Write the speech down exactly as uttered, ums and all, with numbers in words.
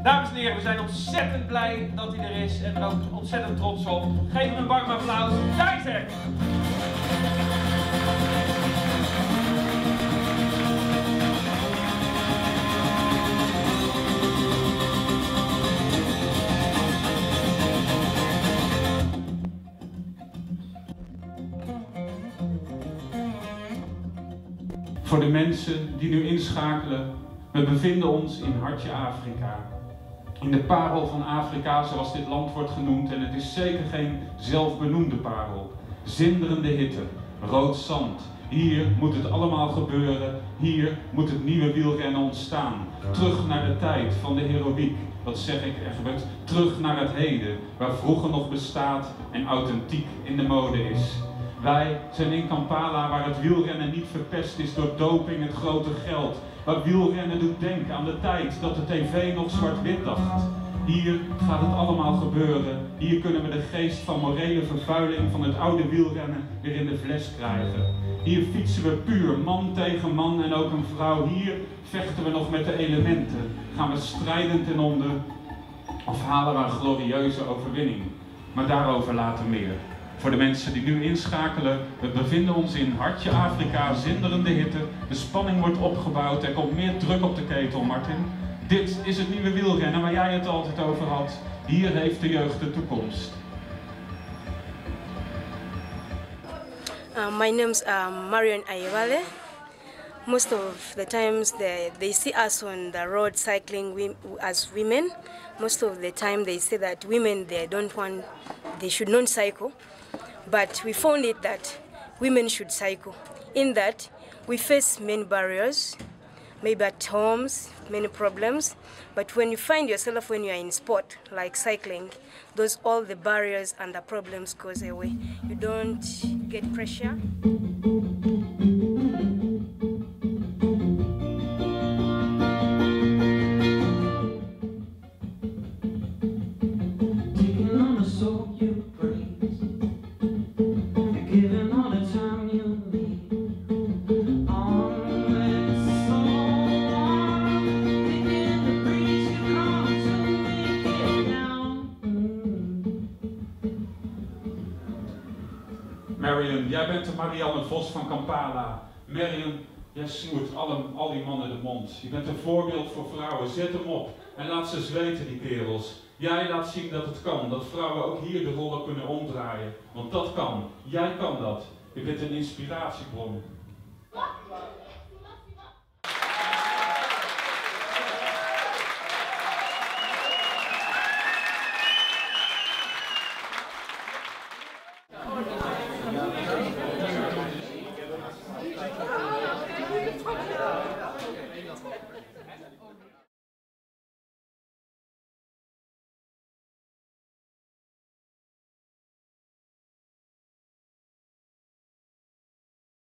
Dames en heren, we zijn ontzettend blij dat hij er is en er ook ontzettend trots op. Geef hem een warm applaus. Isaac! Voor de mensen die nu inschakelen, we bevinden ons in Hartje Afrika. In de parel van Afrika, zoals dit land wordt genoemd, en het is zeker geen zelfbenoemde parel. Zinderende hitte, rood zand. Hier moet het allemaal gebeuren, hier moet het nieuwe wielrennen ontstaan. Terug naar de tijd van de heroïek, wat zeg ik Egbert, terug naar het heden, waar vroeger nog bestaat en authentiek in de mode is. Wij zijn in Kampala, waar het wielrennen niet verpest is door doping en grote geld. Waar wielrennen doet denken aan de tijd dat de tv nog zwart-wit dacht. Hier gaat het allemaal gebeuren. Hier kunnen we de geest van morele vervuiling van het oude wielrennen weer in de fles krijgen. Hier fietsen we puur, man tegen man en ook een vrouw. Hier vechten we nog met de elementen. Gaan we strijdend ten onder of halen we een glorieuze overwinning. Maar daarover later meer. Voor de mensen die nu inschakelen, we bevinden ons in Hartje Afrika, zinderende hitte. De spanning wordt opgebouwd, er komt meer druk op de ketel, Martin. Dit is het nieuwe wielrennen waar jij het altijd over had. Hier heeft de jeugd de toekomst. Uh, my name's um, Marion Ayewale. Most of the times they, they see us on the road cycling we, as women. Most of the time they say that women they don't want, they should not cycle. But we found it that women should cycle. In that we face many barriers, maybe at homes, many problems. But when you find yourself when you are in sport, like cycling, those all the barriers and the problems goes away. You don't get pressure. Marion, jij bent de Marianne Vos van Kampala. Marion, jij snoert alle, al die mannen de mond. Je bent een voorbeeld voor vrouwen. Zet hem op en laat ze eens weten, die kerels. Jij laat zien dat het kan, dat vrouwen ook hier de rollen kunnen omdraaien. Want dat kan. Jij kan dat. Je bent een inspiratiebron.